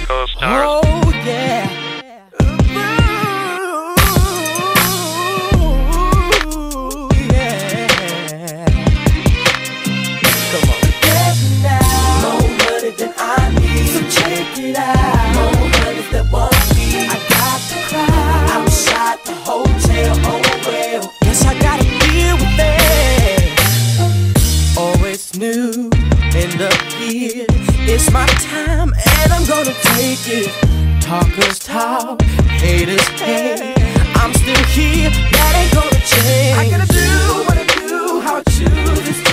Co-stars. Oh yeah. Ooh, yeah. Come on. Get me now. More money than I need. So check it out. More money that won't be. I got to cry. I'm shot the hotel. Oh well. Guess I gotta deal with it. Always knew. End up here. It's my time and I'm gonna take it. Talkers talk, haters hate. I'm still here, that ain't gonna change. I gotta do what I do, how I choose.